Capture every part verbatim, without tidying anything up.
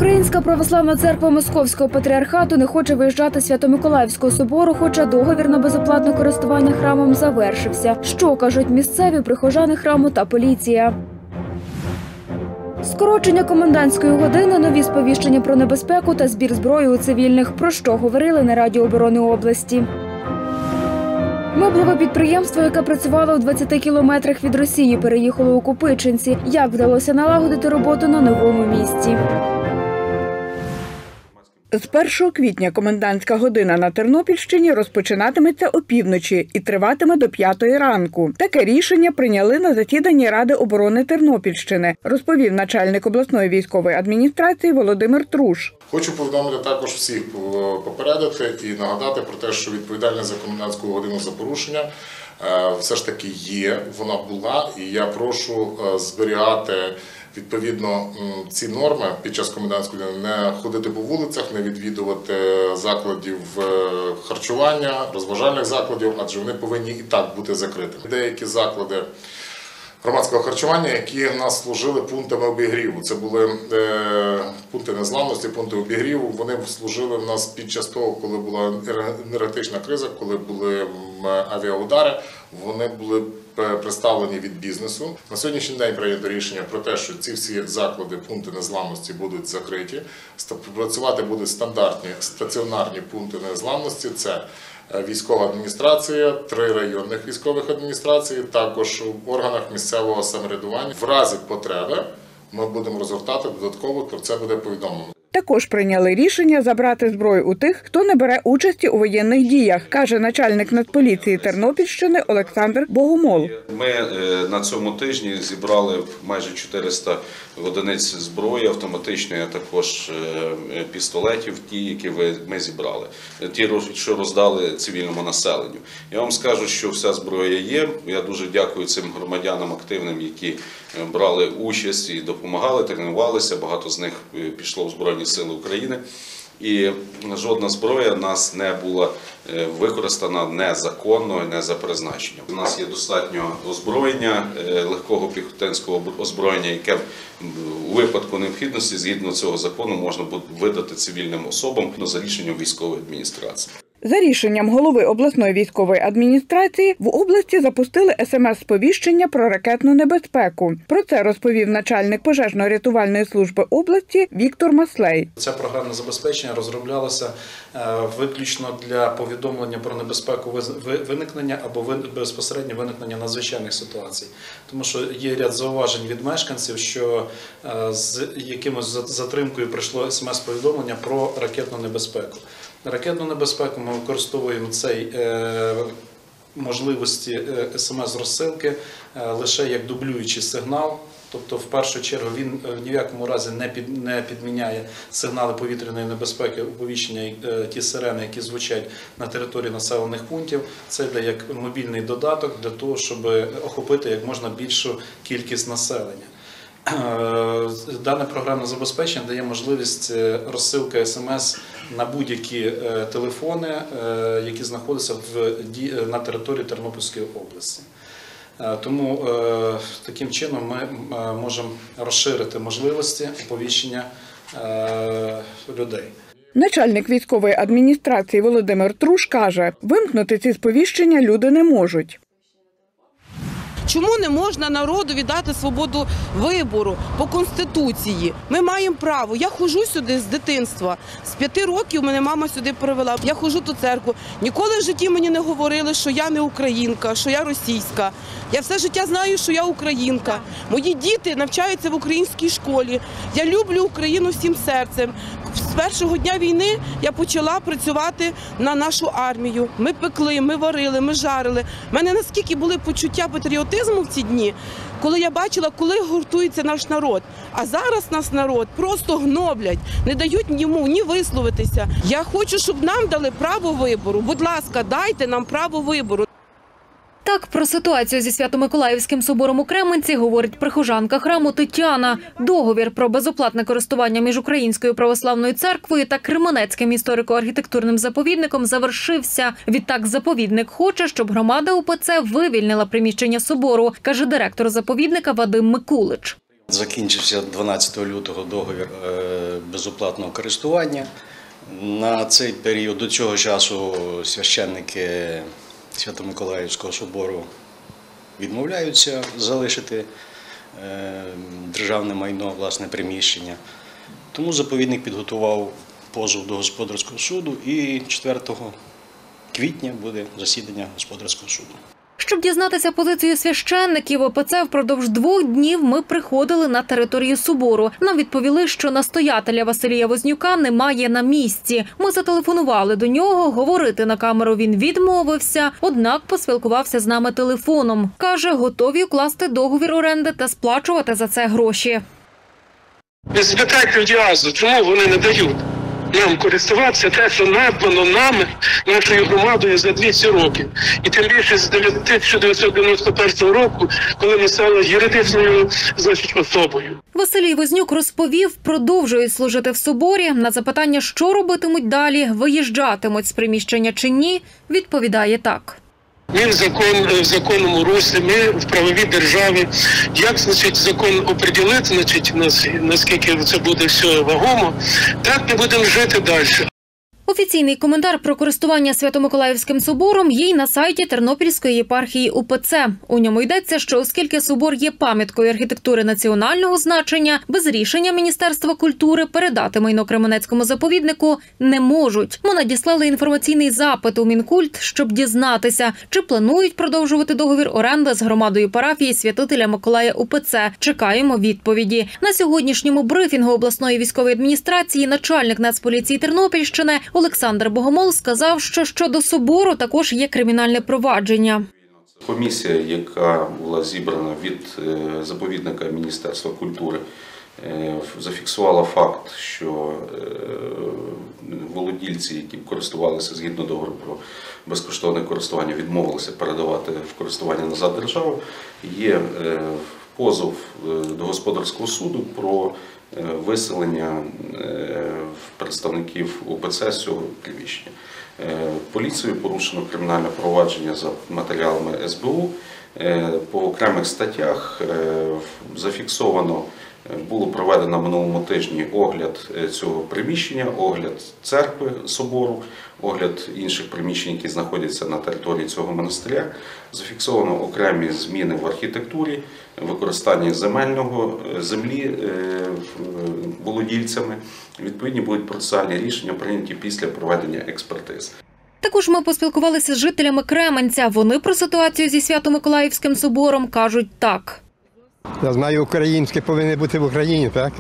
Українська православна церква Московського патріархату не хоче виїжджати з Свято-Миколаївського собору, хоча договір на безоплатне користування храмом завершився. Що кажуть місцеві прихожани храму та поліція? Скорочення комендантської години, нові сповіщення про небезпеку та збір зброї у цивільних. Про що говорили на Раді оборони області. Меблеве підприємство, яке працювало у двадцяти кілометрах від Росії, переїхало у Копичинці. Як вдалося налагодити роботу на новому місці? З першого квітня комендантська година на Тернопільщині розпочинатиметься опівночі і триватиме до п'ятої ранку. Таке рішення прийняли на засіданні Ради оборони Тернопільщини, розповів начальник обласної військової адміністрації Володимир Труш. Хочу повідомити також всіх, попередити і нагадати про те, що відповідальність за комендантську годину за порушення все ж таки є, вона була, і я прошу зберігати відповідно ці норми під час комендантської години, не ходити по вулицях, не відвідувати закладів харчування, розважальних закладів, адже вони повинні і так бути закритими. Деякі заклади громадського харчування, які в нас служили пунктами обігріву. Це були е, пункти незламності, пункти обігріву. Вони служили в нас під час того, коли була енергетична криза, коли були авіаудари. Вони були представлені від бізнесу. На сьогоднішній день прийнято рішення про те, що ці всі заклади, пункти незламності будуть закриті. Працювати будуть стандартні стаціонарні пункти незламності. Це військова адміністрація, три районних військових адміністрації, також в органах місцевого самоврядування. В разі потреби ми будемо розгортати додатково, про це буде повідомлено. Також прийняли рішення забрати зброю у тих, хто не бере участі у воєнних діях, каже начальник Нацполіції Тернопільщини Олександр Богомол. Ми на цьому тижні зібрали майже чотириста одиниць зброї автоматичної, а також пістолетів, ті, які ми зібрали, ті, що роздали цивільному населенню. Я вам скажу, що вся зброя є. Я дуже дякую цим громадянам активним, які брали участь і допомагали, тренувалися. Багато з них пішло в Збройні Сили України. І жодна зброя в нас не була використана незаконно і не за призначенням. У нас є достатньо озброєння, легкого піхотинського озброєння, яке у випадку необхідності, згідно цього закону, можна буде видати цивільним особам за рішенням військової адміністрації. За рішенням голови обласної військової адміністрації в області запустили смс-сповіщення про ракетну небезпеку. Про це розповів начальник пожежно-рятувальної служби області Віктор Маслей. Це програмне забезпечення розроблялося виключно для повідомлення про небезпеку виникнення або безпосередньо виникнення надзвичайних ситуацій. Тому що є ряд зауважень від мешканців, що з якимось затримкою прийшло смс-повідомлення про ракетну небезпеку. Ракетну небезпеку ми використовуємо цей е, можливості смс-розсилки е, лише як дублюючий сигнал. Тобто, в першу чергу, він ні в якому разі не, під, не підміняє сигнали повітряної небезпеки, оповіщення, е, ті сирени, які звучать на території населених пунктів. Це йде як мобільний додаток для того, щоб охопити як можна більшу кількість населення. Дане програмне забезпечення дає можливість розсилки смс на будь-які телефони, які знаходяться на території Тернопільської області. Тому таким чином ми можемо розширити можливості оповіщення людей. Начальник військової адміністрації Володимир Труш каже, вимкнути ці сповіщення люди не можуть. Чому не можна народу віддати свободу вибору по Конституції? Ми маємо право. Я ходжу сюди з дитинства. З п'яти років мене мама сюди привела. Я ходжу до церкви. Ніколи в житті мені не говорили, що я не українка, що я російська. Я все життя знаю, що я українка. Мої діти навчаються в українській школі. Я люблю Україну всім серцем. З першого дня війни я почала працювати на нашу армію. Ми пекли, ми варили, ми жарили. У мене наскільки були почуття патріотизму в ці дні, коли я бачила, коли гуртується наш народ. А зараз нас народ просто гноблять, не дають йому ні висловитися. Я хочу, щоб нам дали право вибору. Будь ласка, дайте нам право вибору. Так про ситуацію зі Свято-Миколаївським собором у Кременці говорить прихожанка храму Тетяна. Договір про безоплатне користування між Українською православною церквою та Кременецьким історико-архітектурним заповідником завершився. Відтак заповідник хоче, щоб громада УПЦ вивільнила приміщення собору, каже директор заповідника Вадим Микулич. Закінчився дванадцятого лютого договір безоплатного користування. На цей період, до цього часу, священники Свято-Миколаївського собору відмовляються залишити державне майно, власне приміщення. Тому заповідник підготував позов до господарського суду і четвертого квітня буде засідання господарського суду. Щоб дізнатися позицію священників ОПЦ, впродовж двох днів ми приходили на територію собору. Нам відповіли, що настоятеля Василія Вознюка немає на місці. Ми зателефонували до нього, говорити на камеру він відмовився, однак поспілкувався з нами телефоном. Каже, готові укласти договір оренди та сплачувати за це гроші. Ви спитайте в діазу, чому вони не дають нам користуватися те, що надбано нами, нашою громадою за двісті років. І тим більше з тисяча дев'ятсот дев'яносто першого року, коли ми стали юридичною, значить, особою. Василій Вознюк розповів, продовжують служити в соборі. На запитання, що робитимуть далі, виїжджатимуть з приміщення чи ні, відповідає так. Ми в, закон, в законному руслі, ми в правовій державі. Як, значить, закон оприділить, значить, нас, наскільки це буде все вагомо, так ми будемо жити далі. Офіційний коментар про користування Свято-Миколаївським собором є й на сайті Тернопільської єпархії УПЦ. У ньому йдеться, що оскільки собор є пам'яткою архітектури національного значення, без рішення Міністерства культури передати майно Кременецькому заповіднику не можуть. Ми надіслали інформаційний запит у Мінкульт, щоб дізнатися, чи планують продовжувати договір оренди з громадою парафії Святителя Миколая УПЦ. Чекаємо відповіді. На сьогоднішньому брифінгу обласної військової адміністрації начальник Нацполіції Тернопільщини Олександр Богомол сказав, що щодо собору також є кримінальне провадження. Комісія, яка була зібрана від заповідника Міністерства культури, зафіксувала факт, що володільці, які користувалися згідно договору про безкоштовне користування, відмовилися передавати в користування назад державу. Є позов до господарського суду про виселення представників УПЦ з цього приміщення. Поліцією порушено кримінальне провадження за матеріалами ес бе у. По окремих статтях зафіксовано, було проведено на минулому тижні огляд цього приміщення, огляд церкви собору, огляд інших приміщень, які знаходяться на території цього монастиря. Зафіксовано окремі зміни в архітектурі, використання земельного землі володільцями. Відповідні будуть процесуальні рішення прийняті після проведення експертиз. Також ми поспілкувалися з жителями Кременця. Вони про ситуацію зі Свято-Миколаївським собором кажуть так. Я знаю, українське повинні бути в Україні, так?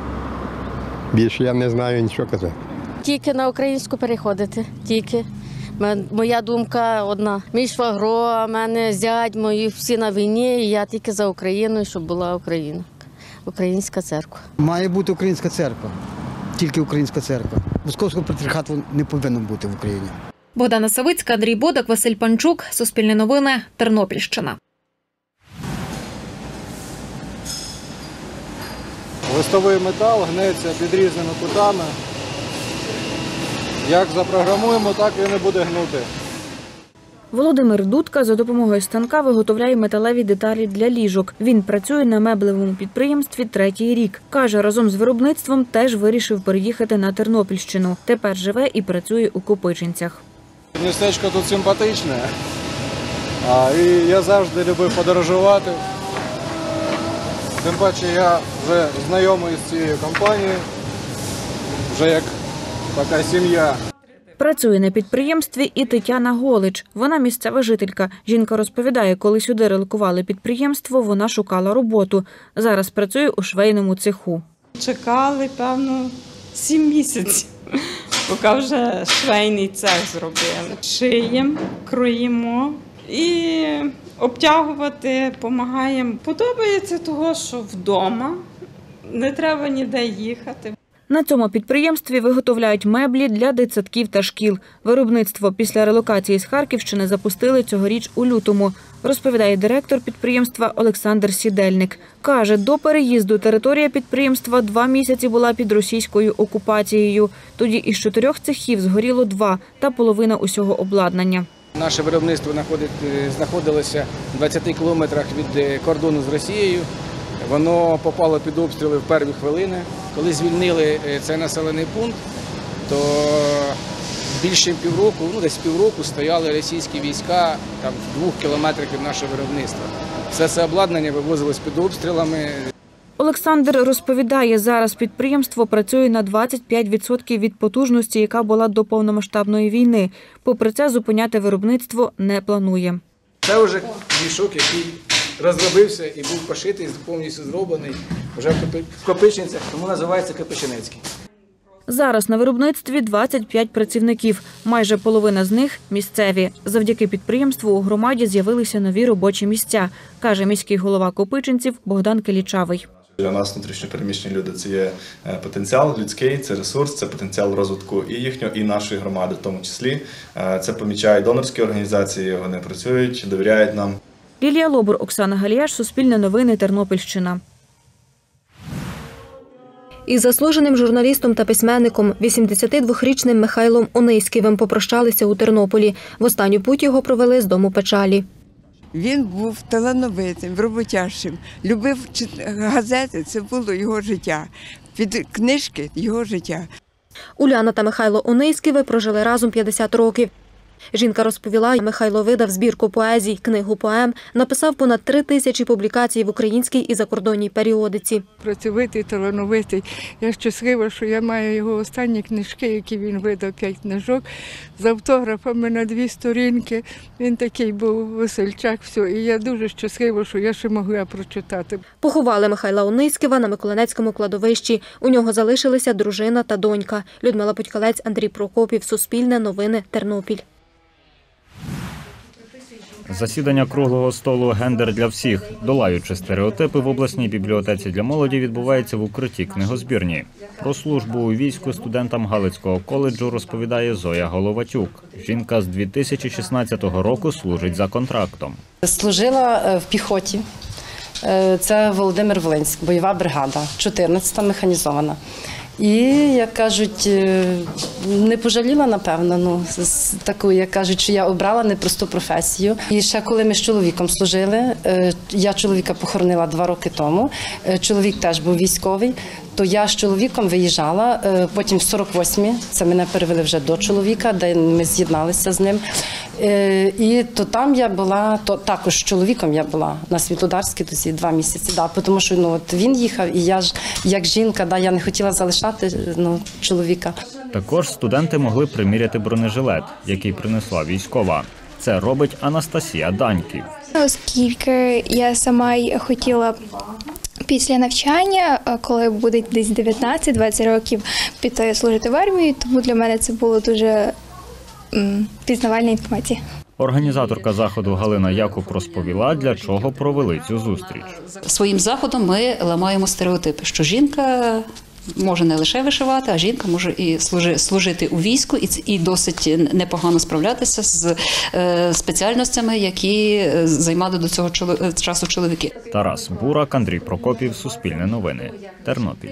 Більше я не знаю нічого казати. Тільки на українську переходити, тільки. Моя думка одна. Мій швагро, мене зять, мої всі на війні, і я тільки за Україну, щоб була Україна. Українська церква. Має бути українська церква, тільки українська церква. Московського патріархату не повинно бути в Україні. Богдана Савицька, Андрій Бодак, Василь Панчук, Суспільне новини, Тернопільщина. Листовий метал гнеться під різними кутами. Як запрограмуємо, так і не буде гнути. Володимир Дудка за допомогою станка виготовляє металеві деталі для ліжок. Він працює на меблевому підприємстві третій рік. Каже, разом з виробництвом теж вирішив переїхати на Тернопільщину. Тепер живе і працює у Копичинцях. Містечко тут симпатичне, а, і я завжди любив подорожувати. Тим паче я вже знайомий з цією компанією, вже як така сім'я. Працює на підприємстві і Тетяна Голич. Вона місцева жителька. Жінка розповідає, коли сюди релокували підприємство, вона шукала роботу. Зараз працює у швейному цеху. Чекали, певно, сім місяців, поки вже швейний цех зробили. Шиємо, кроїмо і обтягувати допомагаємо. Подобається того, що вдома, не треба ніде їхати. На цьому підприємстві виготовляють меблі для дитсадків та шкіл. Виробництво після релокації з Харківщини запустили цьогоріч у лютому, розповідає директор підприємства Олександр Сідельник. Каже, до переїзду територія підприємства два місяці була під російською окупацією. Тоді із чотирьох цехів згоріло два та половина усього обладнання. Наше виробництво знаходилося в двадцяти кілометрах від кордону з Росією, Воно попало під обстріли в перші хвилини. Коли звільнили цей населений пункт, то більше півроку, ну десь півроку стояли російські війська там в двох кілометрах від нашого виробництва. Все це обладнання вивозилось під обстрілами. Олександр розповідає, зараз підприємство працює на двадцять п'ять відсотків від потужності, яка була до повномасштабної війни. Попри це, зупиняти виробництво не планує. Це вже мішок, який розробився і був пошитий, повністю зроблений вже в Копичинцях, тому називається Копичинецький. Зараз на виробництві двадцять п'ять працівників. Майже половина з них – місцеві. Завдяки підприємству у громаді з'явилися нові робочі місця, каже міський голова Копичинців Богдан Килічавий. Для нас внутрішньопереміщені люди – це є потенціал людський, це ресурс, це потенціал розвитку і їхнього, і нашої громади в тому числі. Це помічають донорські організації, вони працюють, довіряють нам. Лілія Лобур, Оксана Галіяш, Суспільне новини, Тернопільщина. Із заслуженим журналістом та письменником вісімдесятидвохрічним Михайлом Ониськівим попрощалися у Тернополі. В останню путь його провели з дому печалі. Він був талановитим, роботящим, любив газети, це було його життя, під книжки – його життя. Уляна та Михайло Ониськіви прожили разом п'ятдесят років. Жінка розповіла, Михайло видав збірку поезій, книгу поем, написав понад три тисячі публікацій в українській і закордонній періодиці. Працьовитий, талановитий. Я щаслива, що я маю його останні книжки, які він видав, п'ять книжок, з автографами на дві сторінки. Він такий був весельчак, все. І я дуже щаслива, що я ще могла прочитати. Поховали Михайла Ониськіва на Миколинецькому кладовищі. У нього залишилися дружина та донька. Людмила Путькалець, Андрій Прокопів, Суспільне новини, Тернопіль. Засідання круглого столу «Гендер для всіх», долаючи стереотипи в обласній бібліотеці для молоді, відбувається в укритті книгозбірні. Про службу у війську студентам Галицького коледжу розповідає Зоя Головатюк. Жінка з дві тисячі шістнадцятого року служить за контрактом. Служила в піхоті. Це Володимир Волинськ, бойова бригада, чотирнадцята механізована. І, як кажуть, не пожаліла, напевно, ну, таку, як кажуть, що я обрала непросту професію. І ще коли ми з чоловіком служили, я чоловіка похоронила два роки тому, чоловік теж був військовий, то я з чоловіком виїжджала, потім в сорок восьмій, це мене перевели вже до чоловіка, де ми з'єдналися з ним. І то там я була, то також з чоловіком я була на Світлодарській тоді два місяці, да, тому що ну, от він їхав, і я ж як жінка, да, я не хотіла залишати ну, чоловіка. Також студенти могли приміряти бронежилет, який принесла військова. Це робить Анастасія Даньків. Оскільки я сама хотіла після навчання, коли буде десь дев'ятнадцять-двадцять років, піти служити в армію, тому для мене це було дуже пізнавальна інформація. Організаторка заходу Галина Якуб розповіла, для чого провели цю зустріч. Своїм заходом ми ламаємо стереотипи, що жінка може не лише вишивати, а жінка може і служити у війську, і досить непогано справлятися з спеціальностями, які займали до цього часу чоловіки. Тарас Бурак, Андрій Прокопів, Суспільне новини, Тернопіль.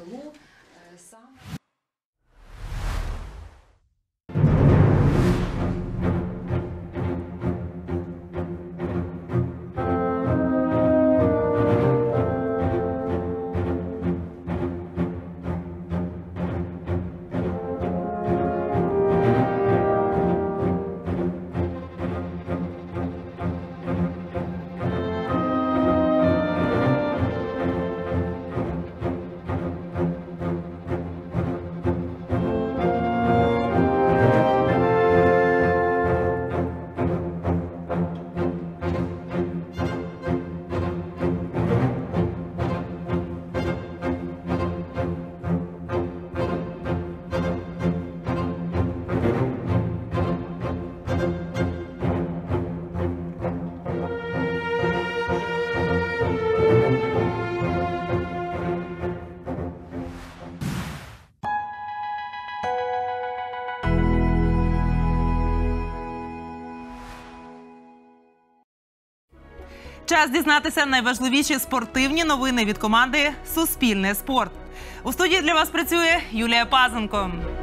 Час дізнатися найважливіші спортивні новини від команди «Суспільне спорт». У студії для вас працює Юлія Пазенко.